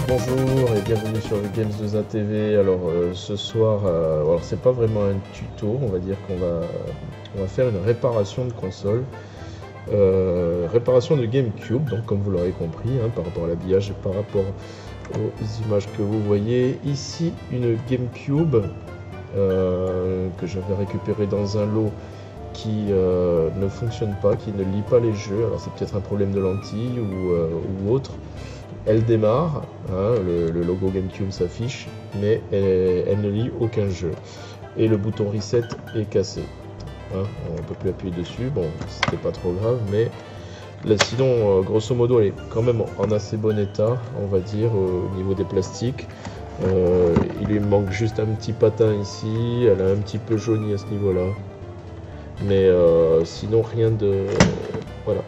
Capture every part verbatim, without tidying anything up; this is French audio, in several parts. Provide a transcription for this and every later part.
bonjour et bienvenue sur le Games deux A T V. Alors euh, ce soir, euh, alors c'est pas vraiment un tuto, on va dire qu'on va, on va faire une réparation de console, euh, réparation de GameCube, donc comme vous l'aurez compris, hein, par rapport à l'habillage et par rapport aux images que vous voyez. Ici une GameCube euh, que j'avais récupérée dans un lot qui euh, ne fonctionne pas, qui ne lit pas les jeux. Alors c'est peut-être un problème de lentille ou, euh, ou autre. Elle démarre, hein, le, le logo GameCube s'affiche, mais elle, elle ne lit aucun jeu. Et le bouton reset est cassé. Hein, on ne peut plus appuyer dessus, bon, c'était pas trop grave, mais là, sinon, euh, grosso modo, elle est quand même en assez bon état, on va dire, au niveau des plastiques. Euh, il lui manque juste un petit patin ici, elle a un petit peu jauni à ce niveau-là. Mais euh, sinon, rien de... Euh, voilà.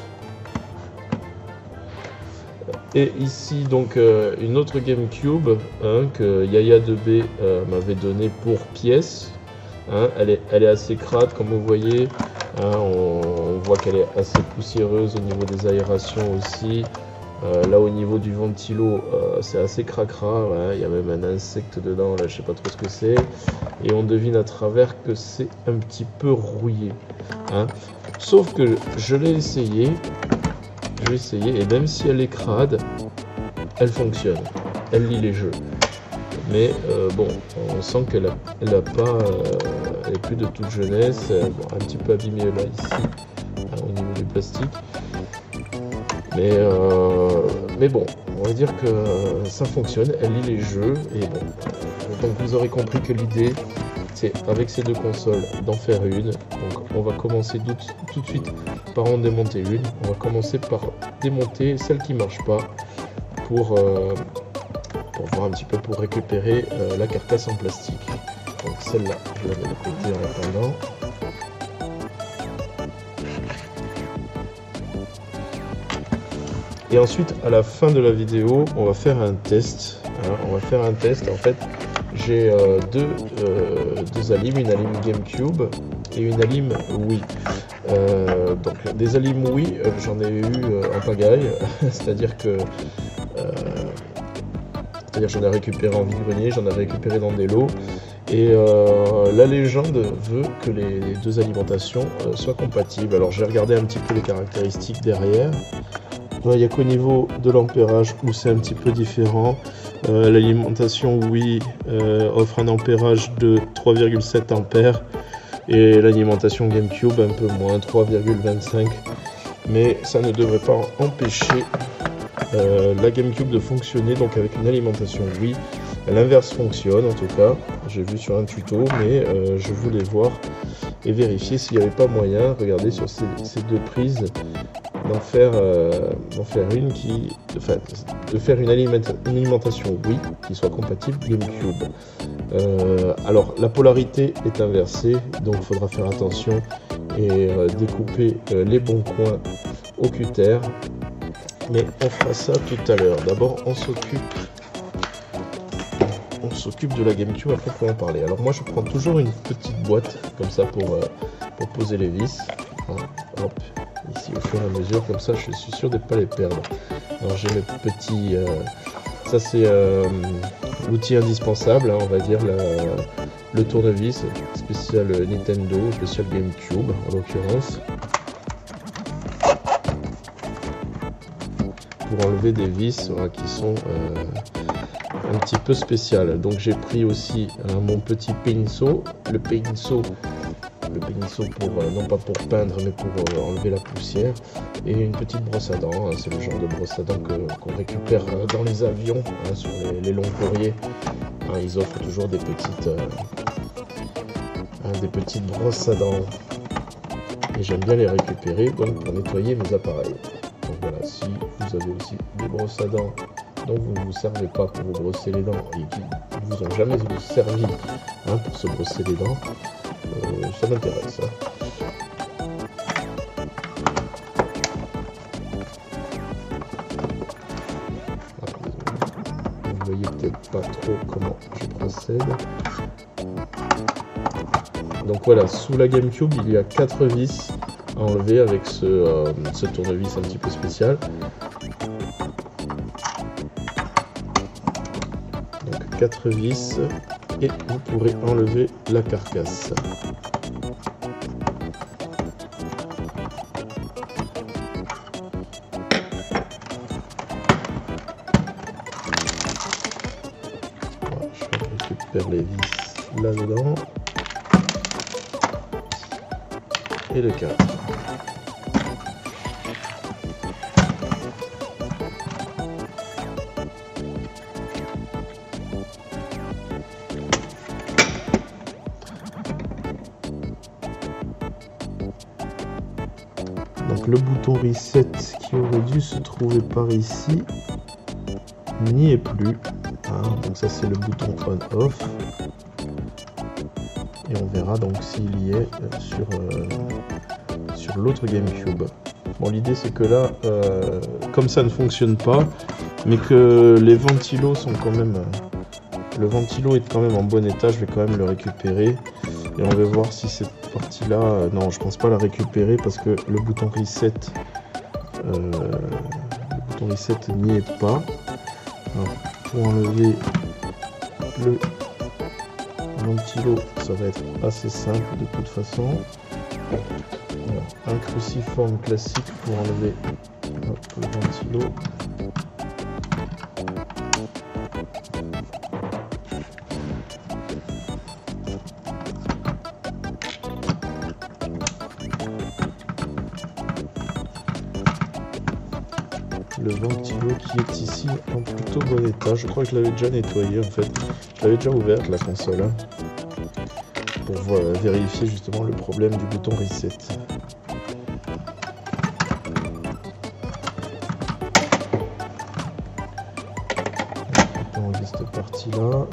Et ici donc euh, une autre GameCube hein, que Yaya deux B euh, m'avait donné pour pièce. Hein, elle, est, elle est assez crade comme vous voyez. Hein, on, on voit qu'elle est assez poussiéreuse au niveau des aérations aussi. Euh, là au niveau du ventilo euh, c'est assez cracra. Hein, il y a même un insecte dedans, là je sais pas trop ce que c'est. Et on devine à travers que c'est un petit peu rouillé. Hein. Sauf que je l'ai essayé. Je vais essayer et même si elle est crade, elle fonctionne, elle lit les jeux. Mais euh, bon, on sent qu'elle a, elle a pas, euh, elle est plus de toute jeunesse, euh, bon, un petit peu abîmée là ici, hein, au niveau du plastique. Mais euh, mais bon, on va dire que ça fonctionne, elle lit les jeux et bon. Donc vous aurez compris que l'idée, c'est avec ces deux consoles d'en faire une. Donc on va commencer tout, tout de suite par en démonter une. On va commencer par démonter celle qui marche pas pour, euh, pour voir un petit peu, pour récupérer euh, la carcasse en plastique. Donc celle-là, je la mets de côté en attendant. Et ensuite, à la fin de la vidéo, on va faire un test. Hein, on va faire un test en fait. J'ai euh, deux, euh, deux alimes, une alime GameCube et une alime Wii. Euh, donc des alimes Wii, euh, j'en ai eu euh, en pagaille, c'est-à-dire que euh, c'est-à-dire j'en ai récupéré en vide-grenier, j'en ai récupéré dans des lots. Et euh, la légende veut que les, les deux alimentations euh, soient compatibles. Alors j'ai regardé un petit peu les caractéristiques derrière. Il n'y a qu'au niveau de l'ampérage où c'est un petit peu différent. Euh, L'alimentation Wii euh, offre un ampérage de trois virgule sept ampères et l'alimentation GameCube un peu moins, trois virgule vingt-cinq. Mais ça ne devrait pas empêcher euh, la GameCube de fonctionner donc avec une alimentation Wii. L'inverse fonctionne en tout cas, j'ai vu sur un tuto, mais euh, je voulais voir et vérifier s'il n'y avait pas moyen, regardez sur ces, ces deux prises, d'en faire, euh, d'en faire une qui, enfin, de faire une, aliment, une alimentation Wii qui soit compatible GameCube. Euh, alors la polarité est inversée, donc il faudra faire attention et euh, découper euh, les bons coins au cutter. Mais on fera ça tout à l'heure. D'abord on s'occupe on s'occupe de la GameCube, après on peut en parler. Alors moi je prends toujours une petite boîte comme ça pour, euh, pour poser les vis. Hein, hop. Ici au fur et à mesure, comme ça je suis sûr de ne pas les perdre. Alors j'ai mes petits, euh, ça c'est euh, l'outil indispensable, hein, on va dire, la, le tournevis spécial Nintendo, spécial GameCube en l'occurrence, pour enlever des vis voilà, qui sont euh, un petit peu spéciales. Donc j'ai pris aussi hein, mon petit pinceau, le pinceau le pinceau pour, euh, non pas pour peindre mais pour euh, enlever la poussière, et une petite brosse à dents, hein, c'est le genre de brosse à dents qu'on qu récupère euh, dans les avions, hein, sur les, les longs courriers, hein, ils offrent toujours des petites euh, hein, des petites brosses à dents, et j'aime bien les récupérer donc pour nettoyer mes appareils. Donc voilà, si vous avez aussi des brosses à dents dont vous ne vous servez pas pour vous brosser les dents et qui ne vous ont jamais servi hein, pour se brosser les dents, Euh, ça m'intéresse. Hein. Ah, vous voyez peut-être pas trop comment je procède. Donc voilà, sous la GameCube, il y a quatre vis à enlever avec ce, euh, ce tournevis un petit peu spécial. quatre vis et vous pourrez enlever la carcasse. Voilà, je récupère les vis là-dedans et le cadre. Donc le bouton reset qui aurait dû se trouver par ici n'y est plus. Hein, donc ça c'est le bouton on off. Et on verra donc s'il y est sur, euh, sur l'autre GameCube. Bon, l'idée c'est que là, euh, comme ça ne fonctionne pas, mais que les ventilos sont quand même... Le ventilo est quand même en bon état, je vais quand même le récupérer. Et on va voir si cette partie-là... Euh, non, je pense pas la récupérer parce que le bouton reset... Euh, le bouton reset n'y est pas. Alors, pour enlever le ventilo, ça va être assez simple de toute façon. Voilà, un cruciforme classique pour enlever hop, le ventilo. Le ventilo qui est ici en plutôt bon état. Je crois que je l'avais déjà nettoyé en fait. Je l'avais déjà ouverte la console hein, pour voilà, vérifier justement le problème du bouton reset. On va enlever cette partie là.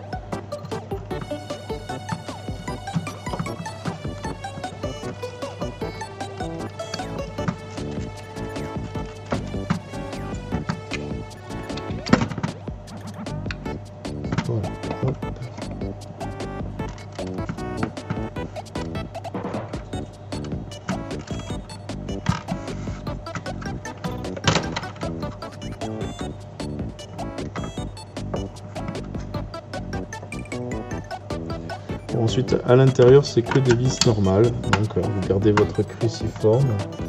Voilà. Hop. Bon, ensuite, à l'intérieur, c'est que des vis normales. Donc, euh, vous gardez votre cruciforme.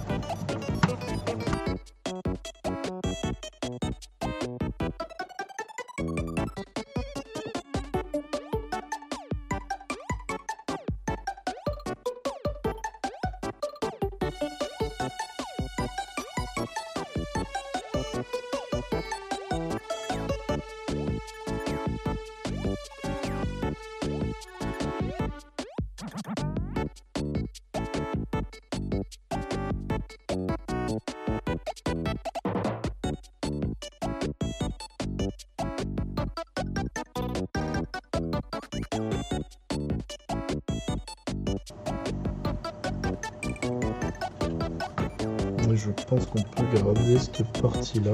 Je pense qu'on peut garder cette partie-là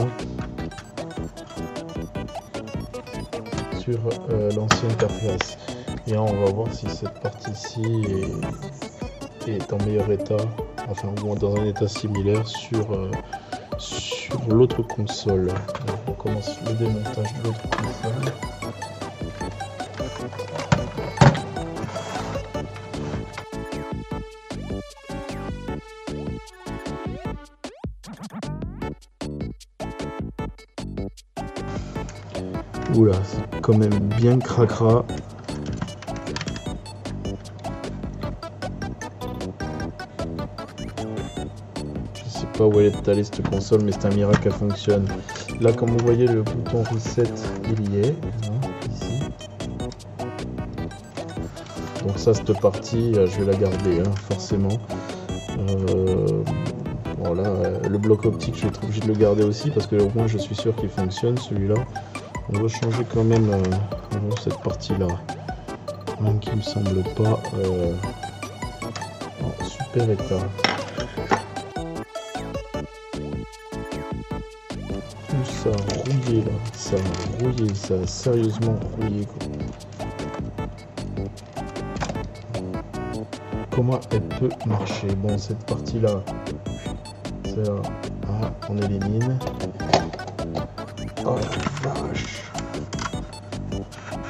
sur euh, l'ancienne interface. Et là, on va voir si cette partie-ci est, est en meilleur état, enfin ou dans un état similaire sur, euh, sur l'autre console. Donc, on commence le démontage de l'autre console. Oula, c'est quand même bien cracra. Je sais pas où elle est allée cette console, mais c'est un miracle qu'elle fonctionne. Là, comme vous voyez, le bouton reset, il y est. Hein, ici. Donc ça, cette partie, je vais la garder, hein, forcément. Euh, voilà, le bloc optique, je vais être obligé de le garder aussi, parce que au moins, je suis sûr qu'il fonctionne, celui-là. On va changer quand même euh, cette partie-là, hein, qui me semble pas euh, en super état. Tout ça a rouillé là, ça a rouillé, ça a sérieusement rouillé. Quoi. Comment elle peut marcher? Bon, cette partie-là, c'est là, ah, on élimine. Oh la vache!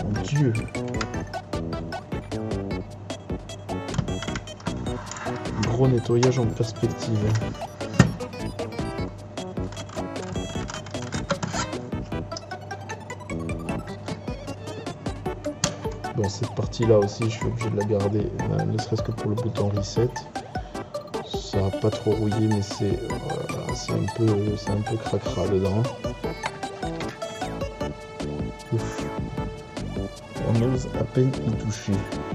Mon Dieu. Gros nettoyage en perspective. Bon, cette partie-là aussi, je suis obligé de la garder, ne serait-ce que pour le bouton reset. Ça va pas trop rouillé, mais c'est voilà, c'est un peu, c'est un peu cracra dedans. Ouf. On ose à peine y toucher.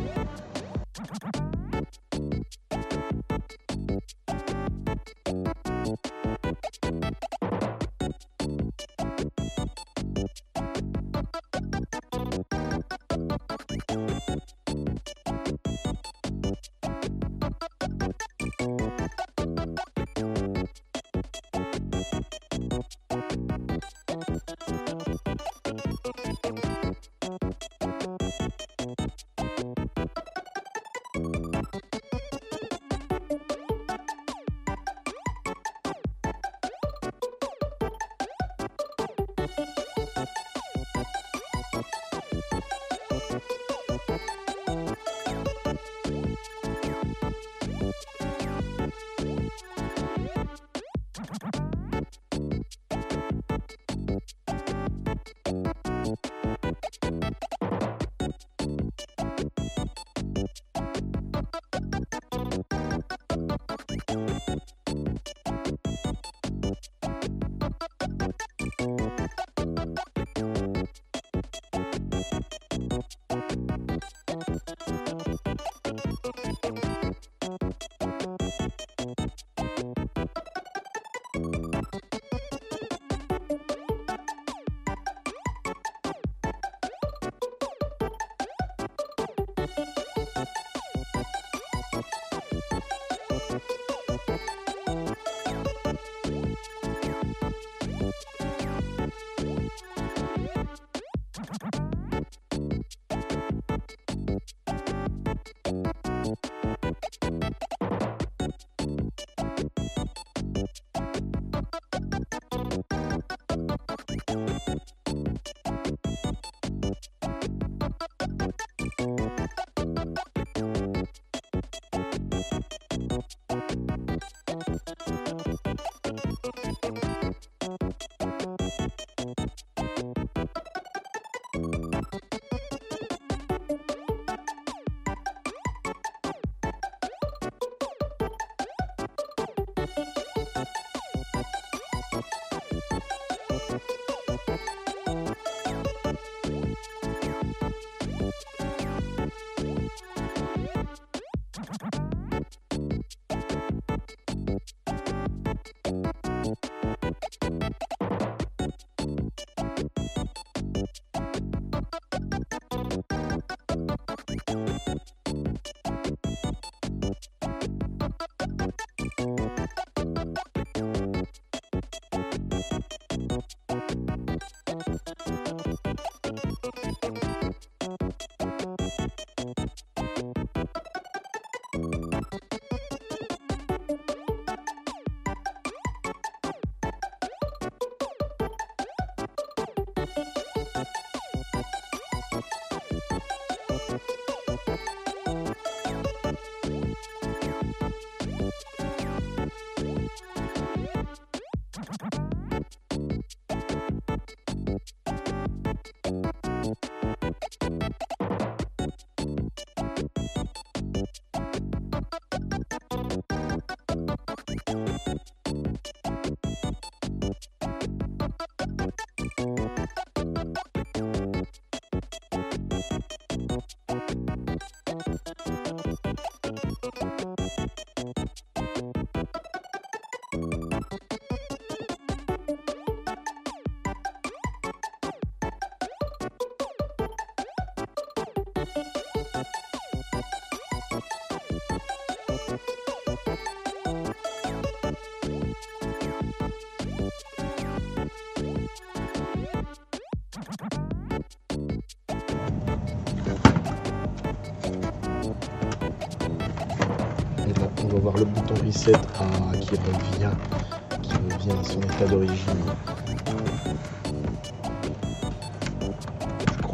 On va voir le bouton reset ah, qui revient, qui revient à son état d'origine. Je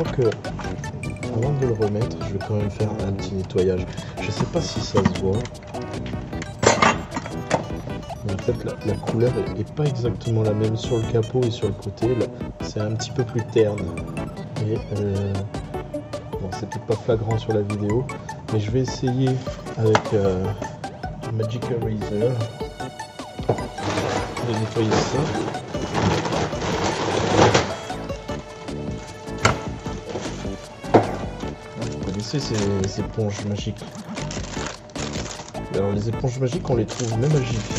crois que avant de le remettre, je vais quand même faire un petit nettoyage. Je sais pas si ça se voit. Mais en fait, la, la couleur est, est pas exactement la même sur le capot et sur le côté. Là, c'est un petit peu plus terne. Et euh, bon, c'est peut-être pas flagrant sur la vidéo, mais je vais essayer avec euh, du Magic Eraser de nettoyer ça. Vous connaissez ces, ces éponges magiques? Alors les éponges magiques, on les trouve même à Jiffy.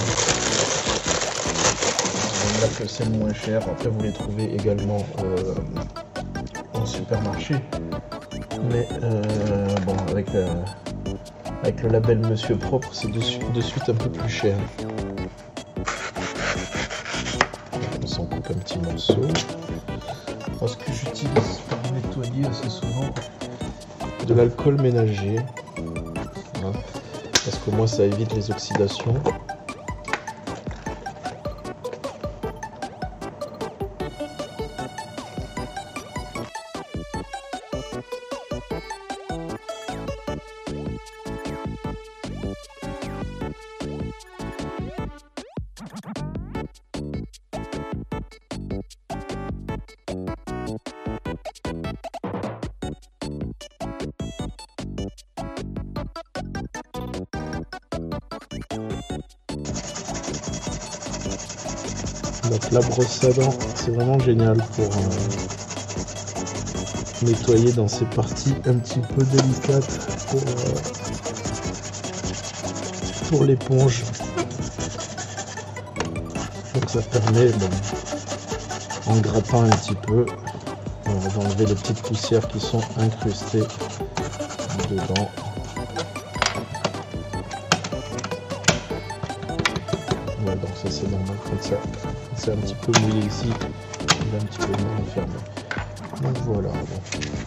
C'est là que c'est le moins cher. Après vous les trouvez également euh, en supermarché. Mais euh, bon, avec, la, avec le label Monsieur Propre, c'est de, de suite un peu plus cher. On s'en coupe un petit morceau. Alors, ce que j'utilise pour nettoyer assez souvent, de l'alcool ménager. Voilà. Parce que moi ça évite les oxydations. Donc la brosse à dents, c'est vraiment génial pour euh, nettoyer dans ces parties un petit peu délicates pour, euh, pour l'éponge. Donc ça permet, bon, en grattant un petit peu, euh, d'enlever les petites poussières qui sont incrustées dedans. Ouais, donc ça c'est normal comme ça. C'est un petit peu mouillé ici, il est un petit peu moins enfermé. Donc voilà, bon.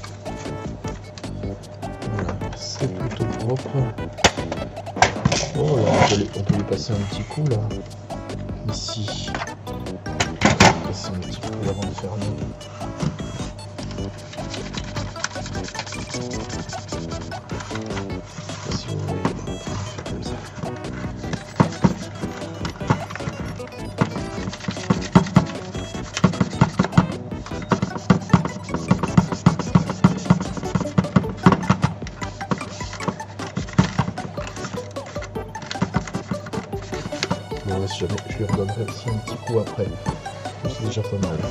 Voilà, c'est plutôt propre. Voilà, on peut, lui, on peut lui passer un petit coup là, ici. Passer un petit coup avant de fermer. Si vous voulez, on peut faire comme ça. Bon, si jamais, je lui redonnerai aussi un petit coup après. C'est déjà pas mal.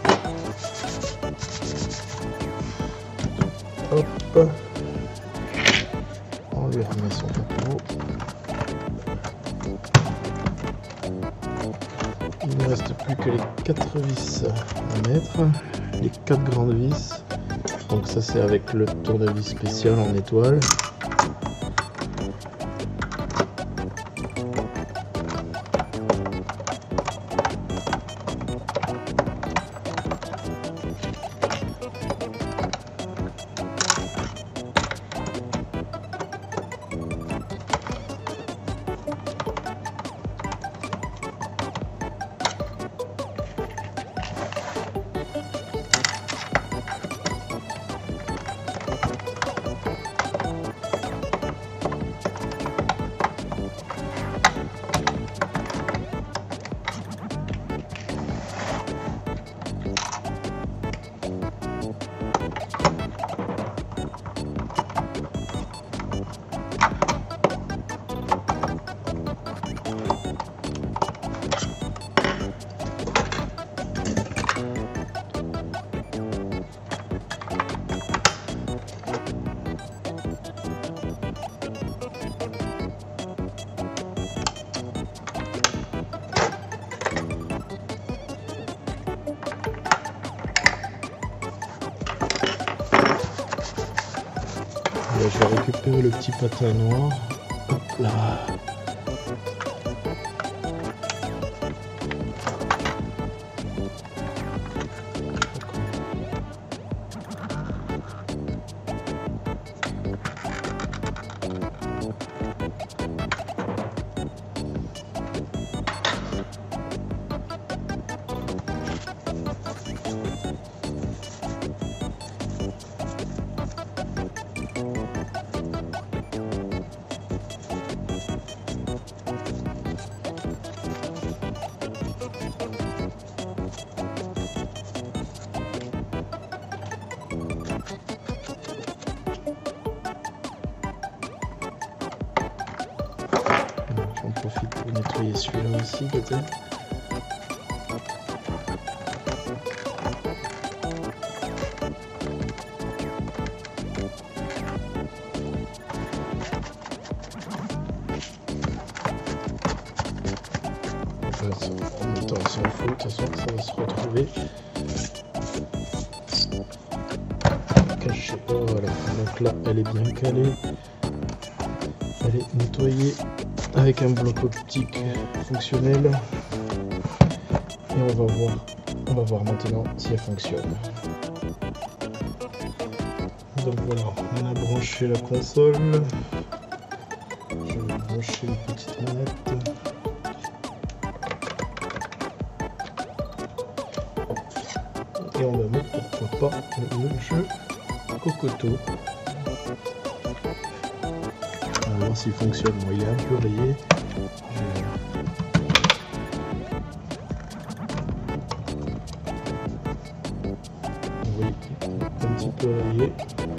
Hop. On lui remet son capot. Il ne reste plus que les quatre vis à mettre. Les quatre grandes vis. Donc ça c'est avec le tournevis spécial en étoile. Là, je vais récupérer le petit patin noir. Hop là. profite pour nettoyer celui-là aussi peut-être. En même temps, on s'en fout, de toute façon, ça va se retrouver caché. Oh, voilà, donc là, elle est bien calée. Elle est nettoyée avec un bloc optique fonctionnel. Et on va voir, on va voir maintenant si elle fonctionne. Donc voilà, on a branché la console. Je vais brancher une petite manette. Et on va mettre, pourquoi pas, le jeu Cocoto. On va voir s'il fonctionne. Bon, il est un peu rayé. Oui, un petit peu rayé.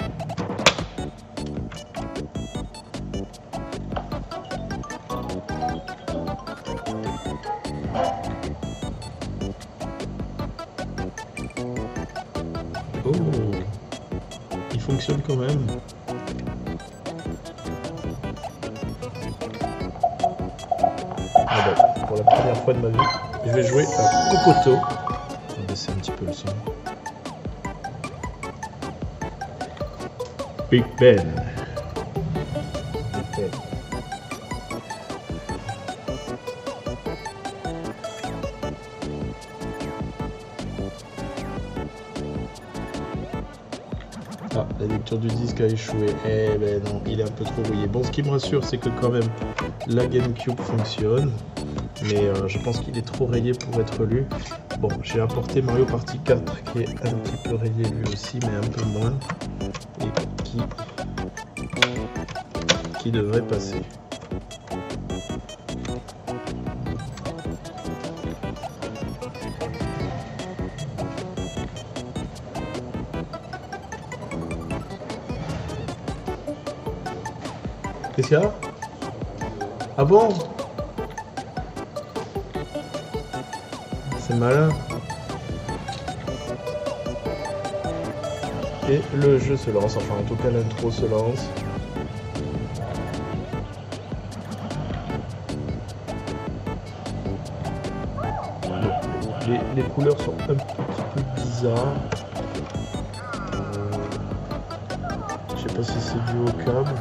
Oh, il fonctionne quand même. Ah bah, pour la première fois de ma vie, je vais jouer à Cocoto. On va baisser un petit peu le son. Big Ben. Big Ben. Ah, la lecture du disque a échoué. Eh ben non, il est un peu trop rouillé. Bon, ce qui me rassure, c'est que quand même la GameCube fonctionne. Mais euh, je pense qu'il est trop rayé pour être lu. Bon, j'ai importé Mario Party quatre qui est un petit peu rayé lui aussi, mais un peu moins. Et qui, qui devrait passer. Qu'est-ce qu'il y a? Ah bon? C'est malin. Et le jeu se lance, enfin en tout cas l'intro se lance. Les, les couleurs sont un petit peu bizarres. Euh, je sais pas si c'est dû au câble.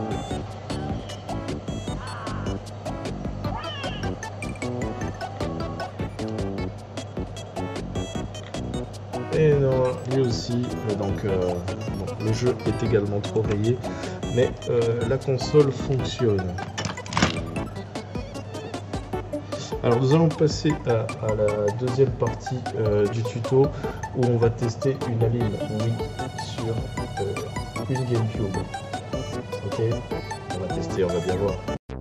Et non, lui aussi, donc euh, bon, le jeu est également trop rayé, mais euh, la console fonctionne. Alors nous allons passer à, à la deuxième partie euh, du tuto où on va tester une Alim Wii sur euh, une GameCube. Ok, on va tester, on va bien voir.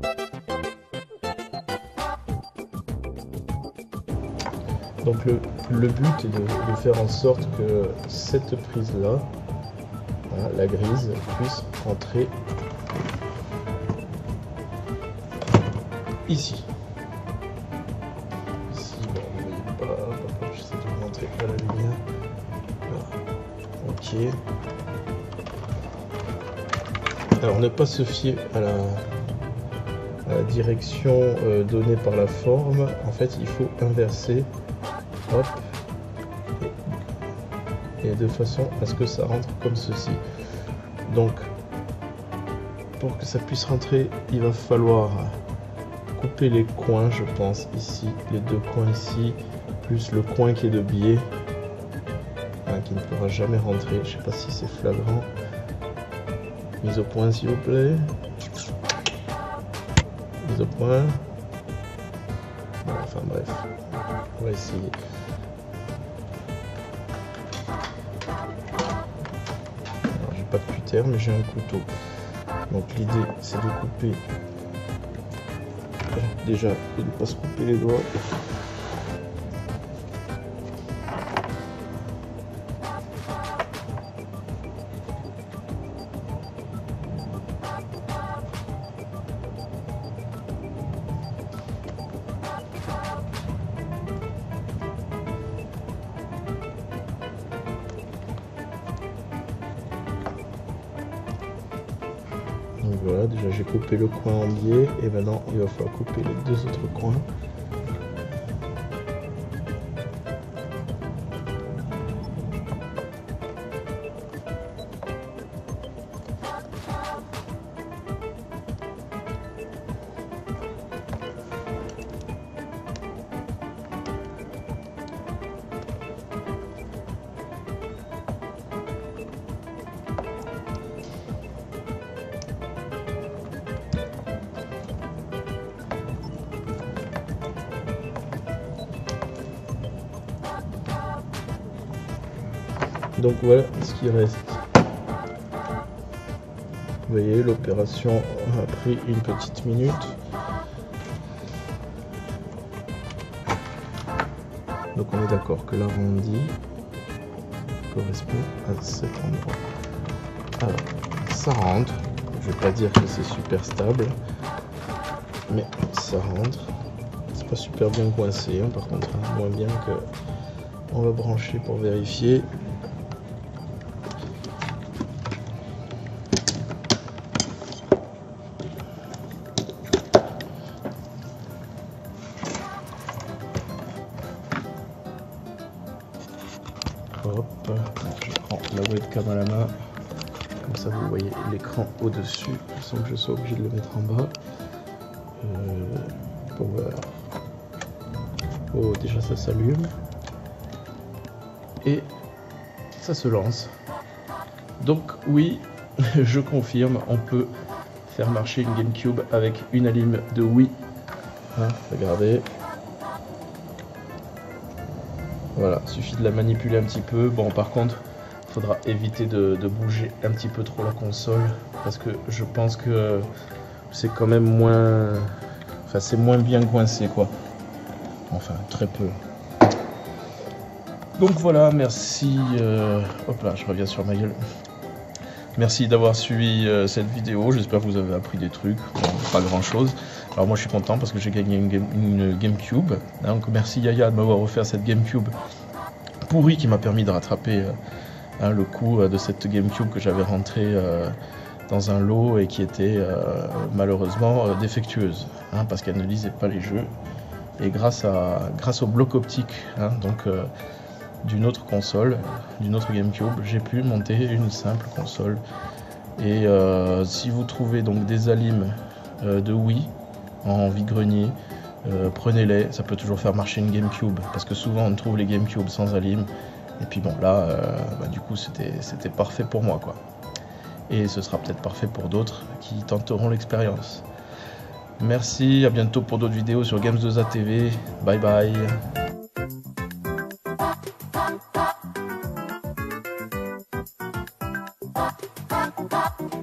Donc le, le but est de, de faire en sorte que cette prise-là, voilà, la grise, puisse rentrer ici. Ici, bon, vous voyez pas, j'essaie de rentrer à la lumière. Voilà. Ok. Alors ne pas se fier à la, à la direction euh, donnée par la forme. En fait, il faut inverser. Hop, et, et de façon à ce que ça rentre comme ceci. Donc pour que ça puisse rentrer, il va falloir couper les coins, je pense, ici, les deux coins ici, plus le coin qui est de biais, hein, qui ne pourra jamais rentrer. Je sais pas si c'est flagrant. Mise au point s'il vous plaît. Mise au point. Voilà, enfin bref, on va essayer. Pas de cutter, mais j'ai un couteau. Donc l'idée c'est de couper, déjà de ne pas se couper les doigts. voilà, déjà j'ai coupé le coin en biais et maintenant il va falloir couper les deux autres coins. Donc voilà ce qui reste. Vous voyez, l'opération a pris une petite minute. Donc on est d'accord que l'arrondi correspond à cet endroit. Alors, ça rentre. Je vais pas dire que c'est super stable, mais ça rentre. C'est pas super bien coincé, hein, par contre, hein, moins bien que. On va brancher pour vérifier. Hop, je prends la webcam à la main, comme ça vous voyez l'écran au-dessus, sans que je sois obligé de le mettre en bas. Euh, power. Oh, déjà ça s'allume. Et ça se lance. Donc oui, je confirme, on peut faire marcher une GameCube avec une alim de Wii. Hein, regardez. Voilà, suffit de la manipuler un petit peu. Bon, par contre, il faudra éviter de, de bouger un petit peu trop la console, parce que je pense que c'est quand même moins... Enfin, c'est moins bien coincé, quoi. Enfin, très peu. Donc voilà, merci... Euh... Hop là, je reviens sur ma gueule. Merci d'avoir suivi euh, cette vidéo. J'espère que vous avez appris des trucs. Bon, pas grand-chose. Alors moi, je suis content parce que j'ai gagné une, game, une GameCube. Donc merci Yaya de m'avoir offert cette GameCube pourrie qui m'a permis de rattraper euh, hein, le coût euh, de cette GameCube que j'avais rentrée euh, dans un lot et qui était euh, malheureusement euh, défectueuse, hein, parce qu'elle ne lisait pas les jeux. Et grâce, à, grâce au bloc optique, hein, donc euh, d'une autre console, d'une autre GameCube, j'ai pu monter une simple console. Et euh, si vous trouvez donc des alims euh, de Wii en vide-grenier, euh, prenez-les, ça peut toujours faire marcher une GameCube, parce que souvent on trouve les GameCube sans alim. Et puis bon là, euh, bah, du coup c'était c'était parfait pour moi, quoi. Et ce sera peut-être parfait pour d'autres qui tenteront l'expérience. Merci, à bientôt pour d'autres vidéos sur Games deux A T V. Bye bye.